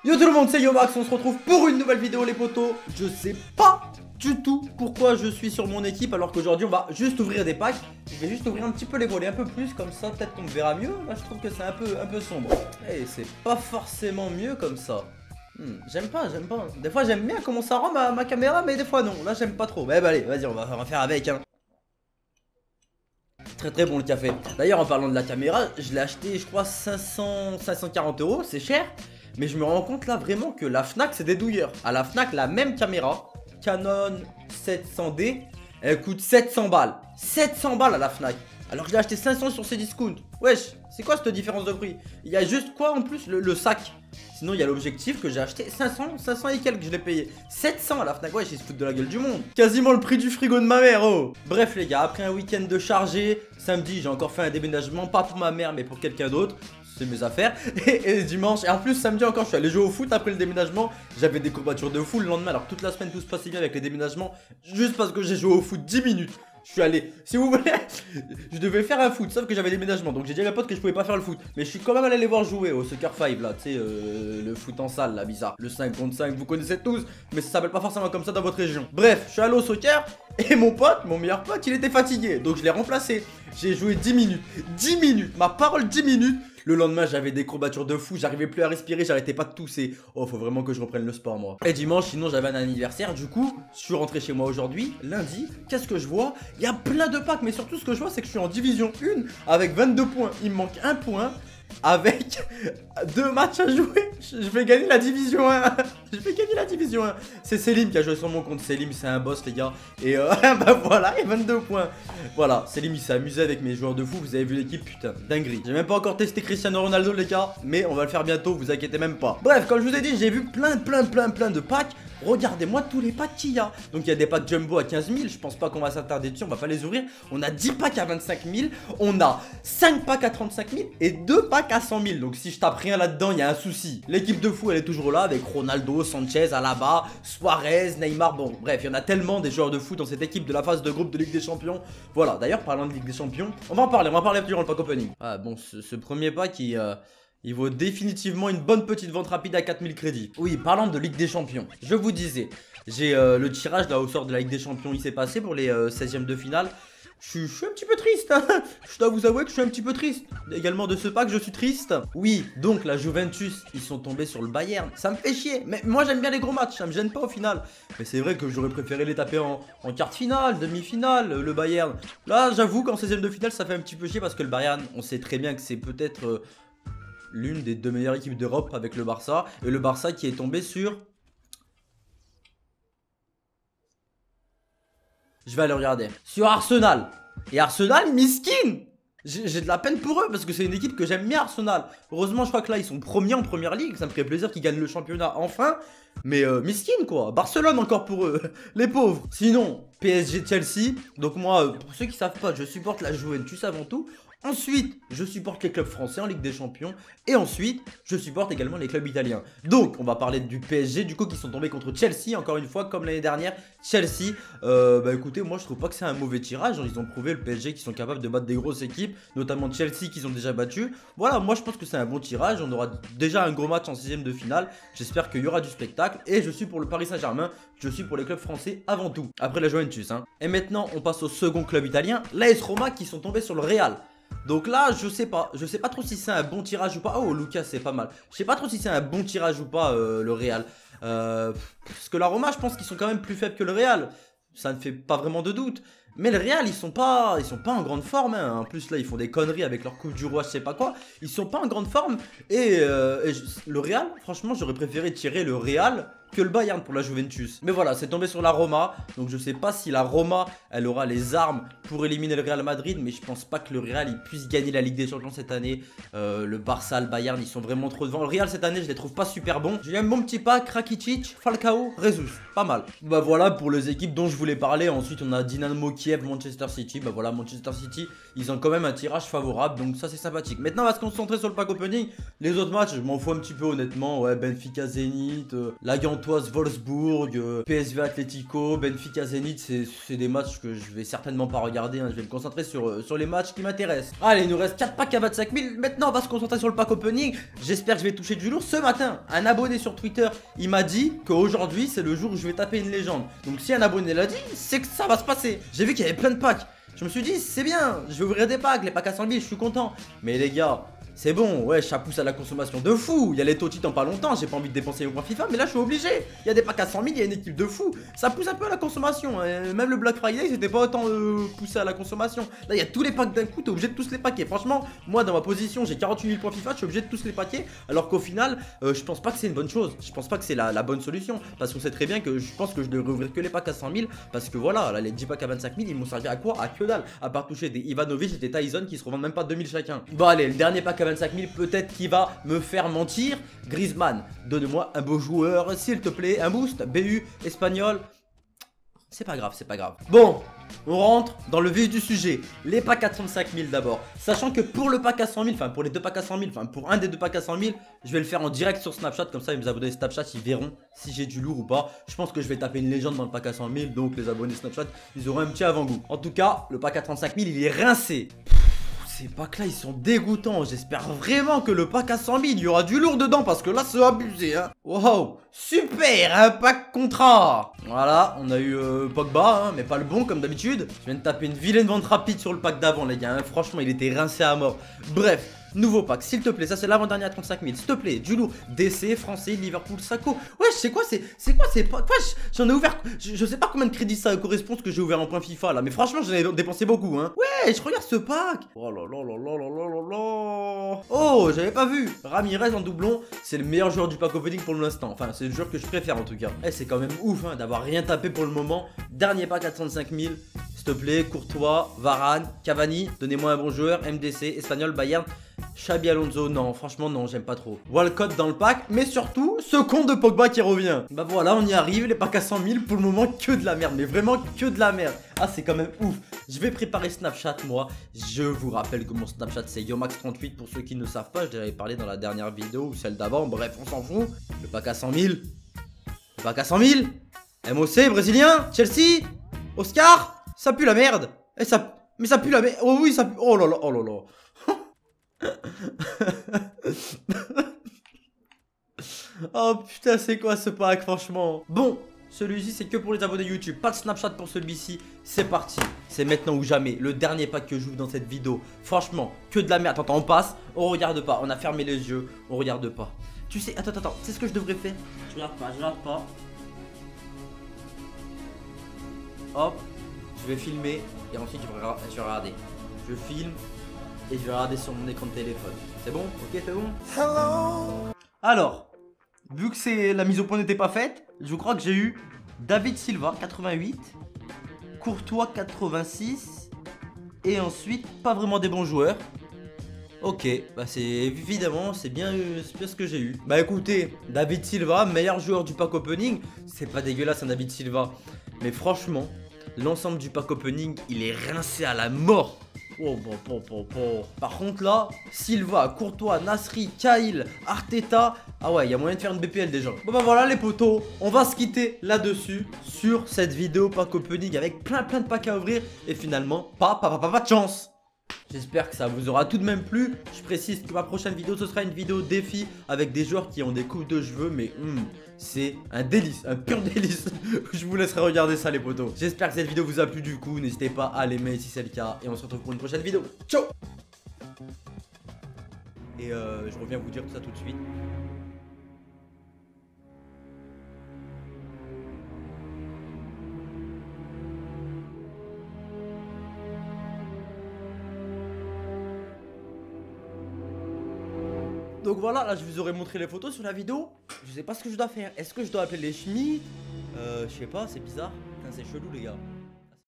Yo tout le monde, c'est Yomax, on se retrouve pour une nouvelle vidéo les potos. Je sais pas du tout pourquoi je suis sur mon équipe alors qu'aujourd'hui on va juste ouvrir des packs. Je vais juste ouvrir un petit peu les volets un peu plus, comme ça peut-être qu'on me verra mieux. Là je trouve que c'est un peu sombre. Et c'est pas forcément mieux comme ça. J'aime pas. Des fois j'aime bien comment ça rend ma caméra, mais des fois non. Là j'aime pas trop. Mais bah, allez, vas-y, on va faire avec hein. Très bon le café. D'ailleurs en parlant de la caméra, je l'ai acheté je crois 540 euros, c'est cher. Mais je me rends compte là vraiment que la Fnac c'est des douilleurs. À la Fnac la même caméra, Canon 700D, elle coûte 700 balles. 700 balles à la Fnac. Alors que je l'ai acheté 500 sur ces discounts. Wesh, c'est quoi cette différence de prix? Il y a juste quoi en plus le sac. Sinon il y a l'objectif que j'ai acheté 500 et quelques, je l'ai payé 700 à la Fnac. Wesh, ils se foutent de la gueule du monde. Quasiment le prix du frigo de ma mère, oh. Bref les gars, après un week-end de chargé, samedi j'ai encore fait un déménagement, pas pour ma mère mais pour quelqu'un d'autre. C'est mes affaires. Et dimanche, et en plus samedi encore je suis allé jouer au foot après le déménagement. J'avais des courbatures de fou le lendemain. Alors toute la semaine tout se passait bien avec les déménagements, juste parce que j'ai joué au foot 10 minutes. Je suis allé, si vous voulez, je devais faire un foot, sauf que j'avais déménagement. Donc j'ai dit à mes potes que je pouvais pas faire le foot. Mais je suis quand même allé les voir jouer au Soccer 5 là, tu sais, le foot en salle là, bizarre. Le 5 contre 5, vous connaissez tous, mais ça s'appelle pas forcément comme ça dans votre région. Bref, je suis allé au soccer et mon pote, mon meilleur pote, il était fatigué. Donc je l'ai remplacé. J'ai joué 10 minutes. 10 minutes, ma parole, 10 minutes. Le lendemain, j'avais des courbatures de fou, j'arrivais plus à respirer, j'arrêtais pas de tousser. Oh, faut vraiment que je reprenne le sport, moi. Et dimanche, sinon, j'avais un anniversaire. Du coup, je suis rentré chez moi aujourd'hui, lundi. Qu'est-ce que je vois? Il y a plein de packs, mais surtout, ce que je vois, c'est que je suis en division 1 avec 22 points. Il me manque un point. Avec 2 matchs à jouer, je vais gagner la division 1. Je vais gagner la division 1. C'est Selim qui a joué sur mon compte. Selim, c'est un boss, les gars. Et bah voilà, et 22 points. Voilà, Selim, il s'est amusé avec mes joueurs de fou. Vous avez vu l'équipe, putain, dinguerie. J'ai même pas encore testé Cristiano Ronaldo, les gars. Mais on va le faire bientôt, vous inquiétez même pas. Bref, comme je vous ai dit, j'ai vu plein de packs. Regardez-moi tous les packs qu'il y a. Donc il y a des packs jumbo à 15 000. Je pense pas qu'on va s'attarder dessus, on va pas les ouvrir. On a 10 packs à 25 000. On a 5 packs à 35 000 et 2 packs à 100 000. Donc si je tape rien là-dedans, il y a un souci. L'équipe de fou, elle est toujours là avec Ronaldo, Sanchez, Alaba, Suarez, Neymar. Bon, bref, il y en a tellement des joueurs de foot dans cette équipe de la phase de groupe de Ligue des Champions. Voilà, d'ailleurs, parlant de Ligue des Champions, on va en parler durant le pack opening. Ah bon, ce premier pack, il vaut définitivement une bonne petite vente rapide à 4000 crédits. Oui, parlant de Ligue des Champions, je vous disais, j'ai le tirage là au sort de la Ligue des Champions, il s'est passé pour les 16e de finale. Je suis un petit peu triste, hein. Je dois vous avouer que je suis un petit peu triste. Également de ce pack, je suis triste. Oui, donc la Juventus, ils sont tombés sur le Bayern. Ça me fait chier, mais moi j'aime bien les gros matchs, ça me gêne pas au final. Mais c'est vrai que j'aurais préféré les taper en quart de finale, demi-finale, le Bayern. Là, j'avoue qu'en 16e de finale, ça fait un petit peu chier parce que le Bayern, on sait très bien que c'est peut-être l'une des 2 meilleures équipes d'Europe avec le Barça. Et le Barça qui est tombé sur... Je vais aller regarder. Sur Arsenal. Et Arsenal, miskin. J'ai de la peine pour eux parce que c'est une équipe que j'aime bien, Arsenal. Heureusement, je crois que là, ils sont premiers en première ligue. Ça me ferait plaisir qu'ils gagnent le championnat enfin. Mais miskin, quoi. Barcelone encore pour eux. Les pauvres. Sinon, PSG Chelsea. Donc moi, pour ceux qui savent pas, je supporte la Juventus avant tout. Ensuite, je supporte les clubs français en Ligue des Champions. Et ensuite, je supporte également les clubs italiens. Donc, on va parler du PSG, du coup, qui sont tombés contre Chelsea, encore une fois, comme l'année dernière. Chelsea, bah écoutez, moi, je trouve pas que c'est un mauvais tirage. Ils ont prouvé, le PSG, qu'ils sont capables de battre des grosses équipes, notamment Chelsea, qu'ils ont déjà battu. Voilà, moi, je pense que c'est un bon tirage. On aura déjà un gros match en 6e de finale. J'espère qu'il y aura du spectacle. Et je suis pour le Paris Saint-Germain. Je suis pour les clubs français avant tout. Après la Juventus, hein. Et maintenant, on passe au second club italien, l'AS Roma, qui sont tombés sur le Real. Donc là, je sais pas trop si c'est un bon tirage ou pas. Oh, Lucas, c'est pas mal. Je sais pas trop si c'est un bon tirage ou pas, le Real. Parce que la Roma, je pense qu'ils sont quand même plus faibles que le Real. Ça ne fait pas vraiment de doute. Mais le Real, ils sont pas en grande forme, hein. En plus, là, ils font des conneries avec leur coupe du roi, je sais pas quoi. Ils sont pas en grande forme. Le Real, franchement, j'aurais préféré tirer le Real que le Bayern pour la Juventus. Mais voilà, c'est tombé sur la Roma. Donc je sais pas si la Roma, elle aura les armes pour éliminer le Real Madrid. Mais je pense pas que le Real, il puisse gagner la Ligue des Champions cette année. Le Barça, le Bayern, ils sont vraiment trop devant. Le Real, cette année, je les trouve pas super bons. J'ai un bon petit pack, Rakitic, Falcao, Jesus. Pas mal. Bah voilà pour les équipes dont je voulais parler. Ensuite, on a Dynamo Kiev, Manchester City. Bah voilà, Manchester City, ils ont quand même un tirage favorable. Donc ça, c'est sympathique. Maintenant, on va se concentrer sur le pack opening. Les autres matchs, je m'en fous un petit peu honnêtement. Ouais, Benfica, Zenit, Lagante Pontoise Wolfsburg, PSV Atlético, Benfica Zenit, c'est des matchs que je vais certainement pas regarder, hein. Je vais me concentrer sur les matchs qui m'intéressent. Allez, il nous reste 4 packs à 25 000. Maintenant, on va se concentrer sur le pack opening. J'espère que je vais toucher du lourd. Ce matin, un abonné sur Twitter, il m'a dit qu'aujourd'hui, c'est le jour où je vais taper une légende. Donc si un abonné l'a dit, c'est que ça va se passer. J'ai vu qu'il y avait plein de packs. Je me suis dit, c'est bien, je vais ouvrir des packs, les packs à 100 000, je suis content. Mais les gars, c'est bon, ouais, ça pousse à la consommation de fou. Il y a les Totti dans pas longtemps, j'ai pas envie de dépenser au point FIFA, mais là je suis obligé. Il y a des packs à 100 000, il y a une équipe de fou. Ça pousse un peu à la consommation. Même le Black Friday, c'était pas autant poussé à la consommation. Là, il y a tous les packs d'un coup, t'es obligé de tous les paquer. Franchement, moi dans ma position, j'ai 48 000 points FIFA, je suis obligé de tous les paquer. Alors qu'au final, je pense pas que c'est une bonne chose. Je pense pas que c'est la bonne solution. Parce qu'on sait très bien que je pense que je devrais ouvrir que les packs à 100 000. Parce que voilà, là, les 10 packs à 25 000, ils m'ont servi à quoi? À que dalle. À part toucher des Ivanovic et des Tyson qui se revendent même pas 2000 chacun. Bon, allez, le dernier pack à 25 000, peut-être qui va me faire mentir. Griezmann, donne-moi un beau joueur s'il te plaît, un boost, BU, espagnol. C'est pas grave, c'est pas grave. Bon, on rentre dans le vif du sujet. Les packs à 35 000 d'abord. Sachant que pour le pack à 100 000, enfin pour les deux packs à 100 000, enfin pour un des deux packs à 100 000, je vais le faire en direct sur Snapchat. Comme ça, mes abonnés Snapchat, ils verront si j'ai du lourd ou pas. Je pense que je vais taper une légende dans le pack à 100 000. Donc les abonnés Snapchat, ils auront un petit avant-goût. En tout cas, le pack à 35 000, il est rincé. Ces packs là ils sont dégoûtants. J'espère vraiment que le pack à 100 000 il y aura du lourd dedans parce que là c'est abusé hein. Wow, super, un pack contrat. Voilà, on a eu Pogba hein, mais pas le bon comme d'habitude. Je viens de taper une vilaine vente rapide sur le pack d'avant les gars hein. Franchement il était rincé à mort. Bref, nouveau pack, s'il te plaît, ça c'est l'avant-dernier à 35 000. S'il te plaît, du lourd, DC, français, Liverpool, Sako. Ouais, c'est quoi, c'est pas. J'en ai ouvert. Je sais pas combien de crédits ça correspond ce que j'ai ouvert en point FIFA là, mais franchement j'en ai dépensé beaucoup hein. Ouais, je regarde ce pack. Oh là là là là là là là là. Oh, j'avais pas vu. Ramirez en doublon, c'est le meilleur joueur du pack opening pour l'instant. Enfin, c'est le joueur que je préfère en tout cas. Eh, c'est quand même ouf hein, d'avoir rien tapé pour le moment. Dernier pack à 35 000. S'il te plaît, Courtois, Varane, Cavani, donnez-moi un bon joueur, MDC, Espagnol, Bayern, Xabi Alonso, non, franchement non, j'aime pas trop. Walcott dans le pack, mais surtout, ce con de Pogba qui revient. Bah voilà, on y arrive, les packs à 100 000, pour le moment, que de la merde, mais vraiment que de la merde. Ah, c'est quand même ouf. Je vais préparer Snapchat, moi. Je vous rappelle que mon Snapchat, c'est Yomax38, pour ceux qui ne savent pas, je l'avais parlé dans la dernière vidéo, ou celle d'avant, bref, on s'en fout. Le pack à 100 000. Le pack à 100 000. MOC, Brésilien, Chelsea, Oscar. Ça pue la merde. Et ça... Mais ça pue la merde. Oh oui, ça pue... Oh là là, oh là là. Oh putain, c'est quoi ce pack, franchement. Bon, celui-ci, c'est que pour les abonnés YouTube. Pas de Snapchat pour celui-ci. C'est parti. C'est maintenant ou jamais. Le dernier pack que j'ouvre dans cette vidéo. Franchement, que de la merde. Attends, on passe. On regarde pas. On a fermé les yeux. On regarde pas. Tu sais, attends. C'est ce que je devrais faire. Je regarde pas. Hop. Je vais filmer et ensuite je vais regarder. Je filme et je vais regarder sur mon écran de téléphone. C'est bon? Ok, c'est bon? Hello. Alors, vu que la mise au point n'était pas faite, je crois que j'ai eu David Silva 88, Courtois 86 et ensuite pas vraiment des bons joueurs. Ok, bah c'est évidemment c'est bien ce que j'ai eu. Bah écoutez, David Silva, meilleur joueur du pack opening, c'est pas dégueulasse un David Silva, mais franchement. L'ensemble du pack opening, il est rincé à la mort. Oh, Par contre là, Silva, Courtois, Nasri, Cahill, Arteta. Ah ouais, il y a moyen de faire une BPL déjà. Bon bah voilà les potos, on va se quitter là-dessus sur cette vidéo pack opening avec plein de packs à ouvrir. Et finalement, pas de chance. J'espère que ça vous aura tout de même plu. Je précise que ma prochaine vidéo, ce sera une vidéo défi avec des joueurs qui ont des coupes de cheveux. Mais c'est un délice, un pur délice. Je vous laisserai regarder ça les potos. J'espère que cette vidéo vous a plu du coup. N'hésitez pas à l'aimer si c'est le cas. Et on se retrouve pour une prochaine vidéo. Ciao. Et je reviens vous dire tout ça tout de suite. Donc voilà, là je vous aurais montré les photos sur la vidéo. Je sais pas ce que je dois faire. Est-ce que je dois appeler les Schmitt? Je sais pas, c'est bizarre. C'est chelou les gars.